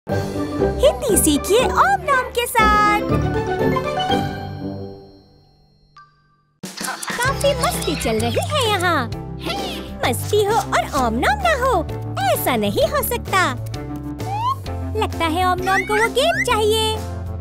हिंदी सीखिए ओम नॉम के साथ। काफी मस्ती चल रही है यहाँ। मस्ती हो और ओम नॉम ना हो, ऐसा नहीं हो सकता। लगता है ओम नॉम को वो गेम चाहिए।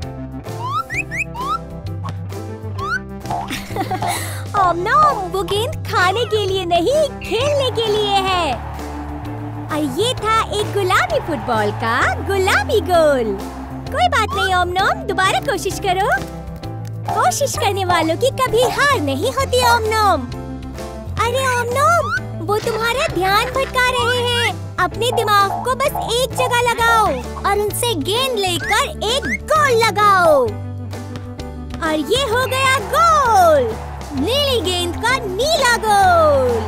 ओम नॉम वो गेंद खाने के लिए नहीं, खेलने के लिए है। और ये था एक गुलाबी फुटबॉल का गुलाबी गोल। कोई बात नहीं ओम नॉम, दोबारा कोशिश करो। कोशिश करने वालों की कभी हार नहीं होती ओम नॉम। अरे ओम नॉम, वो तुम्हारा ध्यान भटका रहे हैं। अपने दिमाग को बस एक जगह लगाओ और उनसे गेंद लेकर एक गोल लगाओ। और ये हो गया गोल, नीली गेंद का नीला गोल।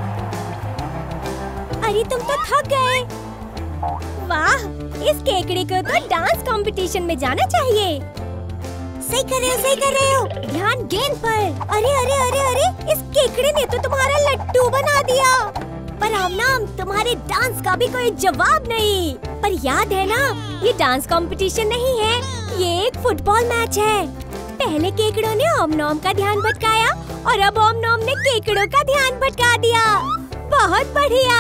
अरे तुम तो थक गए। वाह, इस केकड़े को तो डांस कंपटीशन में जाना चाहिए। सही कर रहे हो। ध्यान गेंद पर। अरे अरे अरे अरे, इस केकड़े ने तो तुम्हारा लट्टू बना दिया। पर ओम नॉम, तुम्हारे डांस का भी कोई जवाब नहीं। पर याद है ना, ये डांस कंपटीशन नहीं है, ये एक फुटबॉल मैच है। पहले केकड़ों ने ओम नॉम का ध्यान भटकाया और अब ओम नॉम ने केकड़ों का ध्यान भटका दिया। बहुत बढ़िया।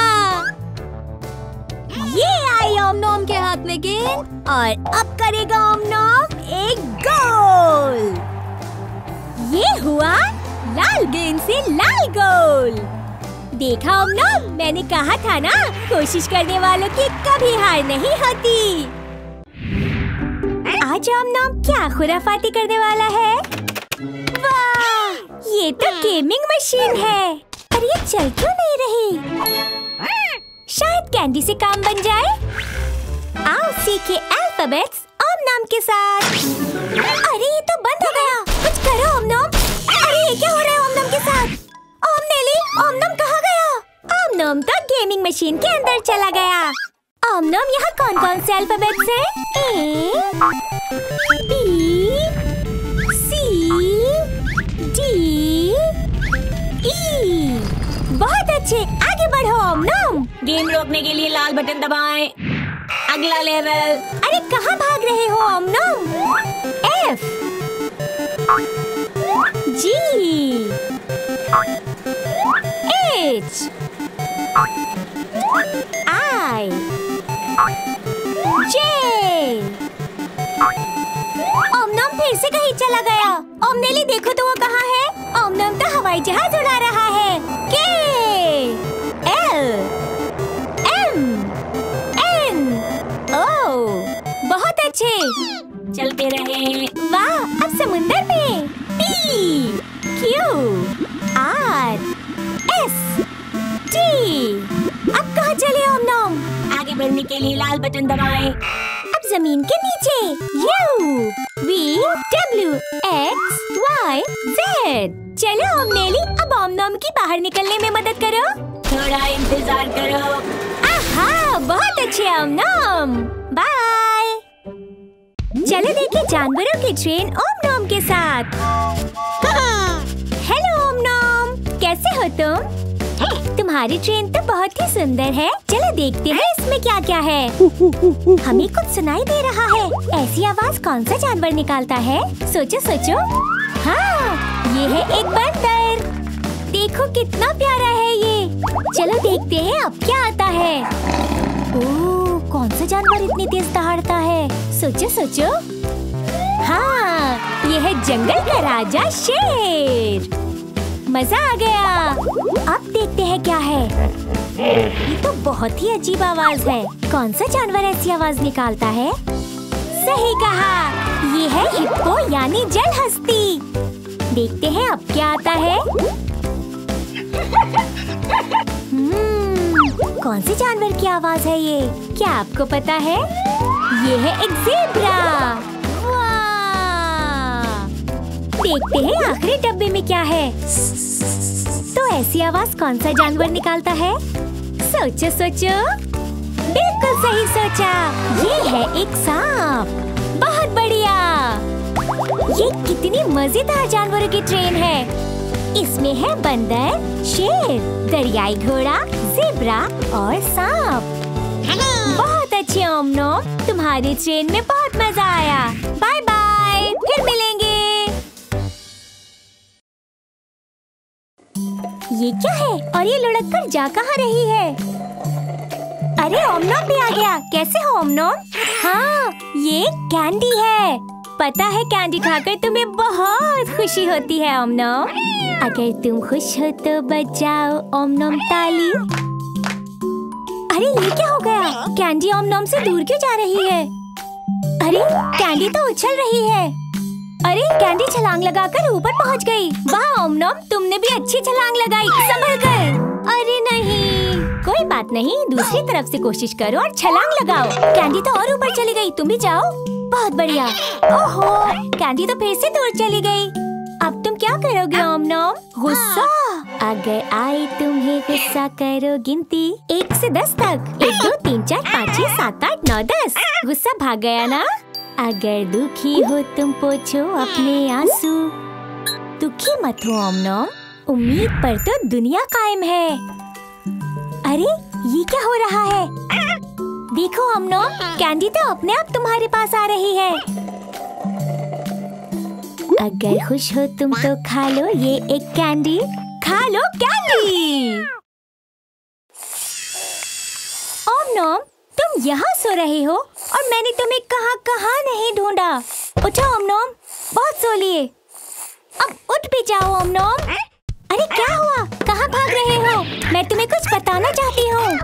ये आई ओम नॉम के हाथ में गेंद और अब करेगा ओम नॉम एक गोल। ये हुआ लाल गेंद से लाल गोल। देखा ओम नॉम, मैंने कहा था ना, कोशिश करने वालों की कभी हार नहीं होती। आज ओम नॉम क्या खुराफाती करने वाला है? वाह, ये तो गेमिंग मशीन है। पर ये चल क्यों नहीं रही? शायद कैंडी से काम बन जाए। आओ सीखे अल्फाबेट्स ओम नॉम के साथ। अरे ये तो बंद हो गया, कुछ करो ओम नॉम। अरे ये क्या हो रहा है ओम नॉम के साथ? ओम नेली, ओम नॉम कहाँ गया? ओम नॉम तो गेमिंग मशीन के अंदर चला गया। ओम नॉम, यहाँ कौन कौन से अल्फाबेट्स हैं? A, B, C, D, E. बहुत अच्छे, आगे बढ़ो ओम नॉम। गेम रोकने के लिए लाल बटन दबाएं। अगला लेवल। अरे कहाँ भाग रहे हो ओम नॉम? एफ, जी, एच, आई, जे। ओम नॉम फिर से कहीं चला गया। ओम नेली देखो तो वो कहाँ है? ओम नॉम तो हवाई जहाज उड़ा रहा है। के, एल, एम, एन, ओ। बहुत अच्छे, चलते रहे। वाह, अब समुंदर में। P, Q, R, S, T. अब कहाँ चले ओम नॉम? आगे बढ़ने के लिए लाल बटन दबाएं। अब जमीन के नीचे। U, V, W, X, Y, Z. चलो ओम नेली, अब ओम नॉम की बाहर निकलने में मदद करो। थोड़ा इंतजार करो। आहा, बहुत अच्छे ओम नॉम। बाय। चलो देखिए जानवरों की ट्रेन ओम नॉम के साथ। हेलो ओम नॉम, कैसे हो तुम? तुम्हारी ट्रेन तो बहुत ही सुंदर है। चलो देखते हैं इसमें क्या क्या है। हमें कुछ सुनाई दे रहा है। ऐसी आवाज कौन सा जानवर निकालता है? सोचो सोचो। हाँ, ये है एक बंदर। देखो कितना प्यारा है ये। चलो देखते हैं अब क्या आता है। ओह, कौन सा जानवर इतनी तेज दहाड़ता है? सोचो सोचो। हाँ, ये है जंगल का राजा शेर। मजा आ गया। अब देखते हैं क्या है। ये तो बहुत ही अजीब आवाज है। कौन सा जानवर ऐसी आवाज निकालता है? सही कहा, ये है हिप्पो यानी जल हस्ती। देखते हैं अब क्या आता है। कौन से जानवर की आवाज है ये? क्या आपको पता है? ये है एक ज़ेब्रा। वाह! देखते हैं आखिरी डब्बे में क्या है। तो ऐसी आवाज कौन सा जानवर निकालता है? सोचो सोचो। बिल्कुल सही सोचा, ये है एक सांप। बहुत बढ़िया। ये कितनी मजेदार जानवरों की ट्रेन है। इसमें है बंदर, शेर, दरियाई घोड़ा, ज़ेब्रा और सांप। बहुत अच्छा। अच्छे ओम नोम, तुम्हारी ट्रेन में बहुत मजा आया। बाय बाय, फिर मिलेंगे। ये क्या है और ये लुढ़क कर जा कहाँ रही है? अरे ओम नोम भी आ गया। कैसे हो ओम नोम? हाँ, ये कैंडी है। पता है कैंडी खाकर तुम्हें बहुत खुशी होती है ओम नोम। अगर तुम खुश हो तो बजाओ ओम नोम ताली। अरे ये क्या हो गया? कैंडी ओम नोम से दूर क्यों जा रही है? अरे कैंडी तो उछल रही है। अरे कैंडी छलांग लगाकर ऊपर पहुंच गई। वाह ओम नोम, तुमने भी अच्छी छलांग लगाई। संभल कर। अरे नहीं, कोई बात नहीं, दूसरी तरफ से कोशिश करो और छलांग लगाओ। कैंडी तो और ऊपर चली गई, तुम भी जाओ। बहुत बढ़िया। ओहो, कैंडी तो फिर से दूर चली गई। अब तुम क्या करोगे ओम नोम? गुस्सा। अगर आए तुम्हें गुस्सा करो गिनती 1 से 10 तक। 1 2 3 4 5 6 7 8 9 10। गुस्सा भाग गया ना? अगर दुखी हो तुम पोछो अपने आंसू। दुखी मत हो ओम नोम, उम्मीद पर तो दुनिया कायम है। अरे ये क्या हो रहा है? देखो ओम नोम, कैंडी तो अपने आप तुम्हारे पास आ रही है। अगर खुश हो तुम तो खा लो ये एक कैंडी। खा लो कैंडी। ओम नोम, तुम यहाँ सो रहे हो और मैंने तुम्हें कहाँ नहीं ढूंढा। उठो ओम नोम, बहुत सो लिए। अब उठ भी जाओ ओम नोम। अरे क्या हुआ? कहाँ भाग रहे हो? मैं तुम्हें कुछ बताना चाहती हूँ।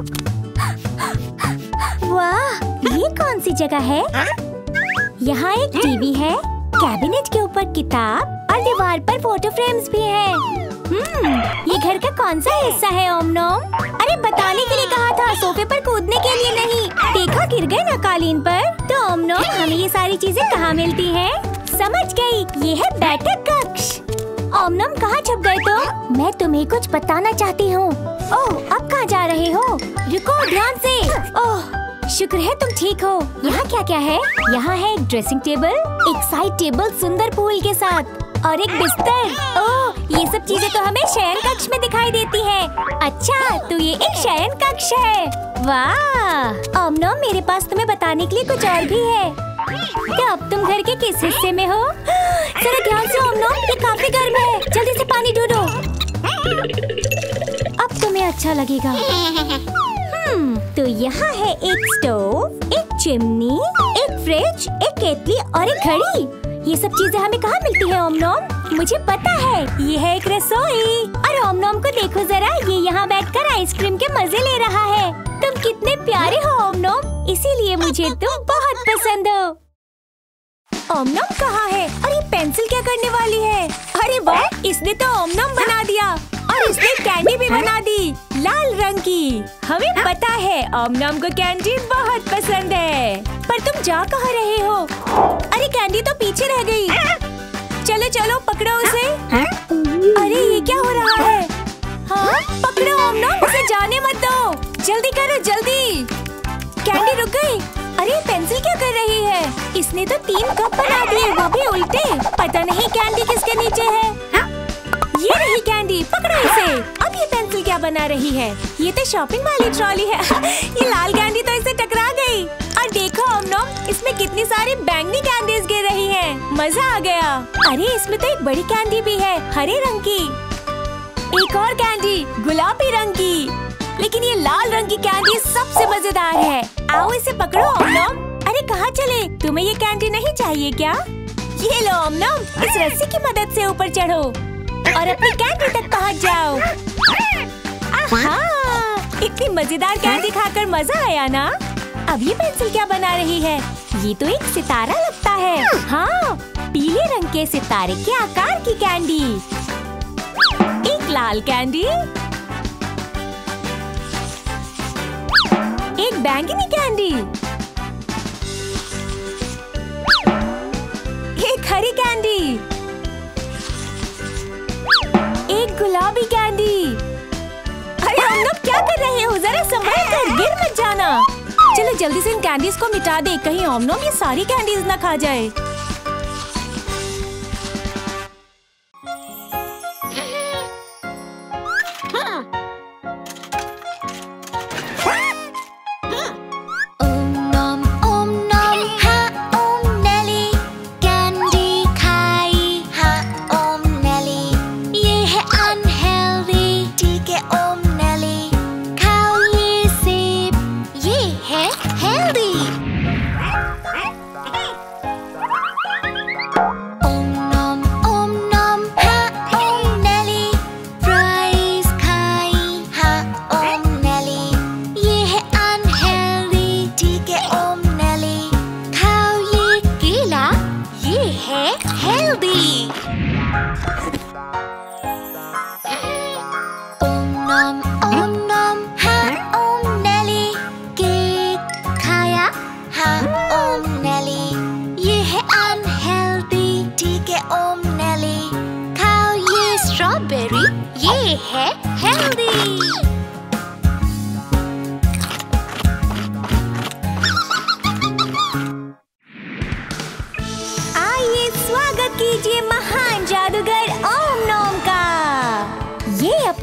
वाह, ये कौन सी जगह है? यहाँ एक टीवी है, कैबिनेट के ऊपर किताब और दीवार पर फोटो फ्रेम्स भी हैं। ये घर का कौन सा हिस्सा है ओम नोम? अरे बताने के लिए कहा था, सोफे पर कूदने के लिए नहीं। देखा गिर गए ना कालीन पर। तो ओम नोम, हमें ये सारी चीजें कहाँ मिलती हैं? समझ गई, ये है बैठक कक्ष। ओम नोम कहाँ छुप गए तुम? मैं तुम्हें कुछ बताना चाहती हूँ। ओह, अब कहाँ जा रहे हो? रुको ध्यान से। ओह, शुक्र है तुम ठीक हो। यहाँ क्या क्या है? यहाँ है एक ड्रेसिंग टेबल, एक साइड टेबल सुंदर पूल के साथ और एक बिस्तर। ओह, ये सब चीजें तो हमें शयन कक्ष में दिखाई देती है। अच्छा, तो ये एक शयन कक्ष है। वाह ओम नोम, मेरे पास तुम्हें बताने के लिए कुछ और भी है। क्या अब तुम घर के किस हिस्से में हो? जरा ध्यान से ओम नोम, ये काफी गर्म है। जल्दी से पानी ढूंढो। अब तुम्हें अच्छा लगेगा। तो यहाँ है एक स्टोव, एक चिमनी, एक फ्रिज, एक केतली और एक घड़ी। ये सब चीजें हमें कहाँ मिलती है ओम नोम? मुझे पता है, ये है एक रसोई। और ओम नोम को देखो जरा, ये यहाँ बैठकर आइसक्रीम के मजे ले रहा है। तुम कितने प्यारे हो ओम नोम, इसीलिए मुझे तुम बहुत पसंद हो। ओम नोम कहाँ है? और ये पेंसिल क्या करने वाली है? अरे वाह, इसने तो ओम नोम बना दिया और इसने कैंडी भी बना दी लाल रंग की। हमें पता है ओम नोम को कैंडी बहुत पसंद है। पर तुम जा कहाँ रहे हो? अरे कैंडी तो पीछे रह गई। चलो चलो पकड़ो उसे। अरे ये क्या हो रहा है? हाँ, पकड़ो ओम नोम, उसे जाने मत दो। जल्दी करो जल्दी। कैंडी रुक गई। अरे पेंसिल क्या कर रही है? इसने तो 3 कप बना दिए, वो भी उल्टे। पता नहीं कैंडी किसके नीचे है। ये रही कैंडी, पकड़ो इसे। अब ये पेंसिल क्या बना रही है? ये तो शॉपिंग वाली ट्रॉली है। ये लाल कैंडी तो इसे टकरा गई। और देखो ओम नोम, इसमें कितनी सारी बैंगनी कैंडीज गिर रही हैं। मजा आ गया। अरे इसमें तो एक बड़ी कैंडी भी है, हरे रंग की। एक और कैंडी गुलाबी रंग की। लेकिन ये लाल रंग की कैंडी सबसे मजेदार है। आओ इसे पकड़ो ओम नोम। अरे कहाँ चले? तुम्हें ये कैंडी नहीं चाहिए क्या? ये लो ओम नोम, इस रस्सी की मदद से ऊपर चढ़ो और अपनी कैंडी तक पहुँच जाओ। आहा, इतनी मजेदार कैंडी खाकर मजा आया ना? अब ये पेंसिल क्या बना रही है? ये तो एक सितारा लगता है। हाँ, पीले रंग के सितारे के आकार की कैंडी। एक लाल कैंडी, एक बैंगनी कैंडी, एक हरी कैंडी, एक गुलाबी कैंडी। अरे हम लोग क्या कर रहे हो? जरा संभल कर, गिर मत जाना। चलो जल्दी से इन कैंडीज को मिटा दे, कहीं ओम नोम ये सारी कैंडीज ना खा जाए। ओम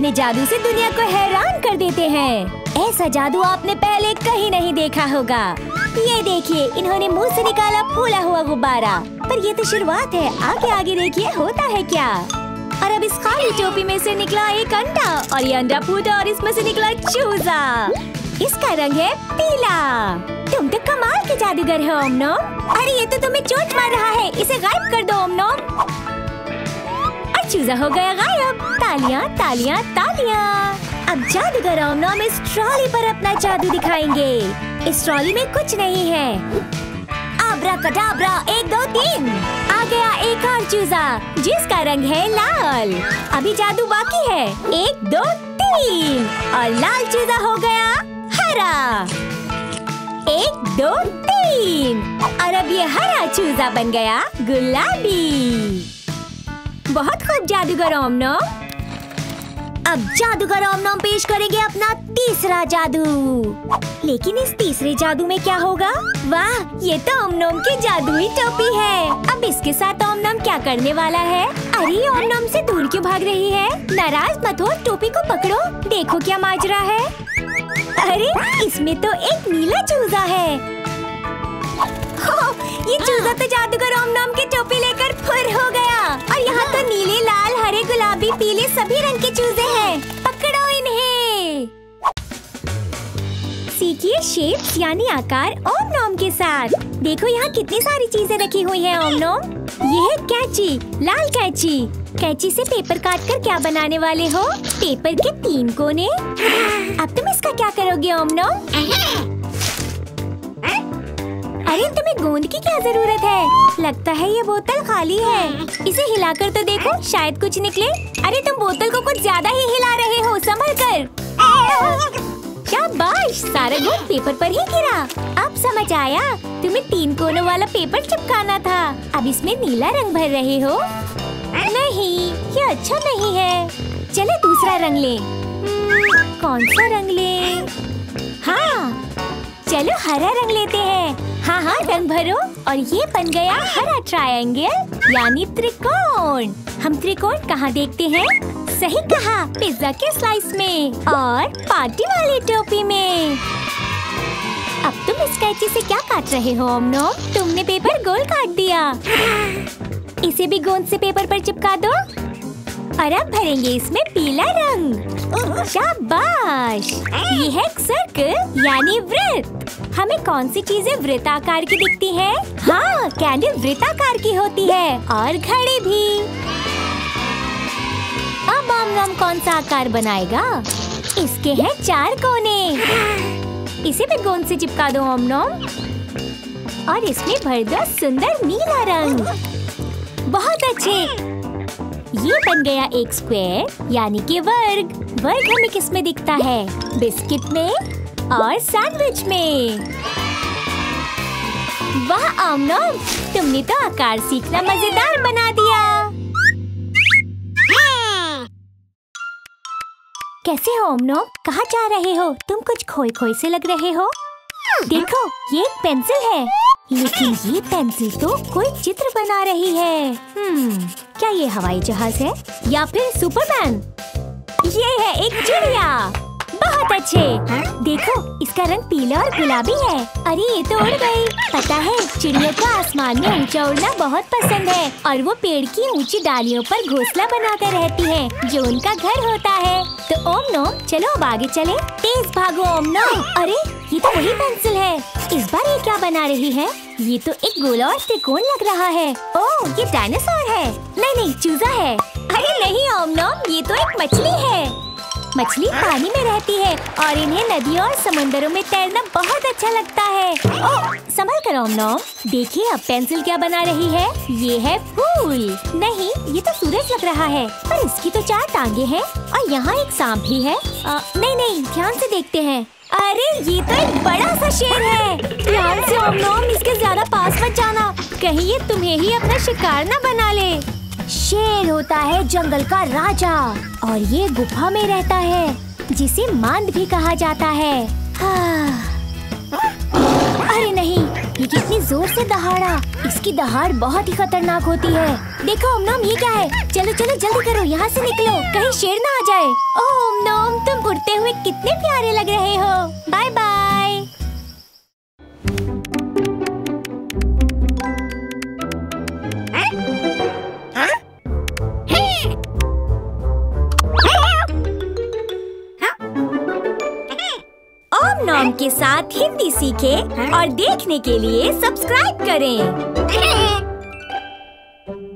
अपने जादू से दुनिया को हैरान कर देते हैं। ऐसा जादू आपने पहले कहीं नहीं देखा होगा। ये देखिए, इन्होंने मुंह से निकाला फूला हुआ गुब्बारा। पर ये तो शुरुआत है, आगे आगे देखिए होता है क्या। और अब इस खाली टोपी में से निकला एक अंडा और ये अंडा फूटा और इसमें से निकला चूजा। इसका रंग है पीला। तुम तो कमाल के जादूगर हो ओमनोम। अरे ये तो तुम्हें चोट मार रहा है, इसे गायब कर दो ओमनोम। और चूजा हो गया गायब। तालियां तालियां तालियां। अब जादूगर ओमनोम इस ट्रॉली पर अपना जादू दिखाएंगे। इस ट्रॉली में कुछ नहीं है। आब्राकडाब्रा 1 2 3। आ गया एक और चूजा जिसका रंग है लाल। अभी जादू बाकी है। 1 2 3 और लाल चूजा हो गया हरा। 1 2 3 और अब ये हरा चूजा बन गया गुलाबी। बहुत खूब जादूगर ओमनोम। अब जादूगर ओमनोम पेश करेंगे अपना तीसरा जादू। लेकिन इस तीसरे जादू में क्या होगा? वाह, ये तो ओमनोम की जादुई टोपी है। अब इसके साथ ओमनोम क्या करने वाला है? अरे ओमनोम से दूर क्यों भाग रही है? नाराज मत हो, टोपी को पकड़ो। देखो क्या माजरा है। अरे इसमें तो एक नीला चूजा है। ये चूजा तो जादूगर ओमनोम की टोपी लेकर फुर हो गया। और यहाँ तो नीले, लाल, हरे, गुलाबी, पीले सभी रंग के चूजे हैं। पकड़ो इन्हें। सीखिए शेप्स यानी आकार ओमनोम के साथ। देखो यहाँ कितनी सारी चीजें रखी हुई हैं ओमनोम। ये है कैंची, लाल कैंची। कैंची से पेपर काटकर क्या बनाने वाले हो? पेपर के 3 कोने। अब तुम इसका क्या करोगे ओमनोम? अरे तुम्हें गोंद की क्या जरूरत है? लगता है ये बोतल खाली है। इसे हिलाकर तो देखो, शायद कुछ निकले। अरे तुम बोतल को कुछ ज्यादा ही हिला रहे हो, संभल कर। शाबाश, सारा गोंद पेपर पर ही गिरा। अब समझ आया, तुम्हें 3 कोनों वाला पेपर चिपकाना था। अब इसमें नीला रंग भर रहे हो। नहीं, ये अच्छा नहीं है। चलो दूसरा रंग ले। कौन सा रंग ले? हाँ, चलो हरा रंग लेते हैं। हाँ हाँ, रंग भरो और ये बन गया हरा ट्रायंगल यानी त्रिकोण। हम त्रिकोण कहाँ देखते हैं? सही कहा, पिज्जा के स्लाइस में और पार्टी वाली टोपी में। अब तुम इस कैंची से क्या काट रहे हो ओमनोम? तुमने पेपर गोल काट दिया। इसे भी गोंद से पेपर पर चिपका दो और अब भरेंगे इसमें पीला रंग। शाबाश, ये है सर्कल यानी वृत्त। हमें कौन सी चीजें वृत्ताकार की दिखती हैं? हाँ, कैंडल वृत्ताकार की होती है और घड़ी भी। अब ओमनोम कौन सा आकार बनाएगा? इसके हैं 4 कोने। इसे भी गोंद से चिपका दो ओमनोम और इसमें भर दो सुंदर नीला रंग। बहुत अच्छे। ये बन गया एक स्क्वायर यानी कि वर्ग। वर्ग हमें किस में दिखता है? बिस्किट में और सैंडविच में। वाह ओमनोम, तुमने तो आकार सीखना मजेदार बना दिया। कैसे हो ओमनोम? कहाँ जा रहे हो? तुम कुछ खोए खोए से लग रहे हो। देखो, ये एक पेंसिल है, लेकिन ये पेंसिल तो कोई चित्र बना रही है। क्या ये हवाई जहाज है या फिर सुपरमैन? ये है एक चिड़िया। बहुत अच्छे। देखो, इसका रंग पीला और गुलाबी है। अरे ये तो उड़ गई। पता है, चिड़ियों को आसमान में ऊंचा उड़ना बहुत पसंद है और वो पेड़ की ऊंची डालियों पर घोंसला बनाकर रहती है, जो उनका घर होता है। तो ओमनोम, चलो अब आगे चले। तेज भागो ओमनोम। अरे ये तो वही पेंसिल है। इस बार ये क्या बना रही है? ये तो एक गोला और त्रिकोण लग रहा है। ओह, ये डायनासोर है। नहीं, चूजा है। अरे नहीं ओमनोम, ये तो एक मछली है। मछली पानी में रहती है और इन्हें नदियों और समंदरों में तैरना बहुत अच्छा लगता है। ओह, संभल कर ओमनोम। देखिए अब पेंसिल क्या बना रही है? ये है फूल। नहीं, ये तो सूरज लग रहा है, पर इसकी तो 4 टांगे हैं और यहाँ एक सांप भी है। नहीं, ध्यान से देखते हैं। अरे ये तो एक बड़ा सा शेर है। ध्यान से ओमनोम, इसके ज्यादा पास मत जाना, कहीं ये तुम्हें ही अपना शिकार न बना ले। शेर होता है जंगल का राजा और ये गुफा में रहता है, जिसे मांद भी कहा जाता है। अरे नहीं, ये कितनी जोर से दहाड़ा। इसकी दहाड़ बहुत ही खतरनाक होती है। देखो ओम नोम, ये क्या है? चलो चलो जल्दी करो, यहाँ से निकलो, कहीं शेर ना आ जाए। ओम नोम, तुम उड़ते हुए कितने प्यारे लग रहे हो। Bye bye. ओम नोम के साथ हिंदी सीखें और देखने के लिए सब्सक्राइब करें।